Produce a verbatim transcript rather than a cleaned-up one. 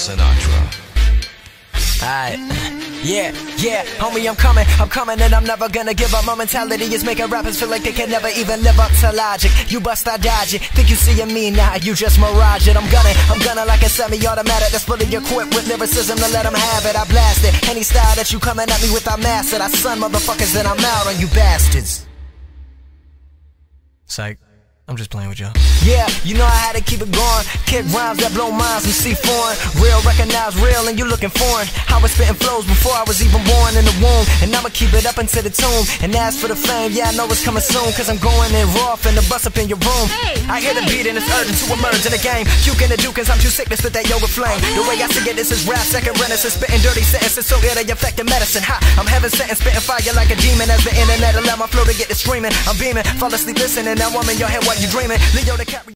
Sinatra. Alright, yeah, yeah, homie, I'm coming, I'm coming and I'm never gonna give up. My mentality is making rappers feel like they can never even live up to logic. You bust, I dodge it, think you seeing me now, you just mirage it. I'm gunning, I'm gunning like a semi-automatic that's fully equipped with lyricism to let them have it. I blast it, any style that you coming at me with, I master it. I son motherfuckers, then I'm out on you bastards. Psych. I'm just playing with y'all. Yeah, you know I had to keep it going. Kick rhymes that blow minds and see foreign. Real, recognize real, and you looking foreign. I was spitting flows before I was even born in the womb, and I'ma keep it up into the tomb. And as for the fame, yeah, I know it's coming soon, cause I'm going in raw finna bust up in your room. Hey, I hear hey. the beat and it's urgent to emerge in the game. You can do cause I'm too sick to spit that yoga flame. The way I see it, this is rap, second renaissance. Spitting dirty sentences so good they affecting medicine. Ha, I'm heaven sent and spitting fire like a demon. As the internet allow my flow to get to screaming, I'm beaming, fall asleep listening. Now I'm in your head while you dreaming. Leo the cat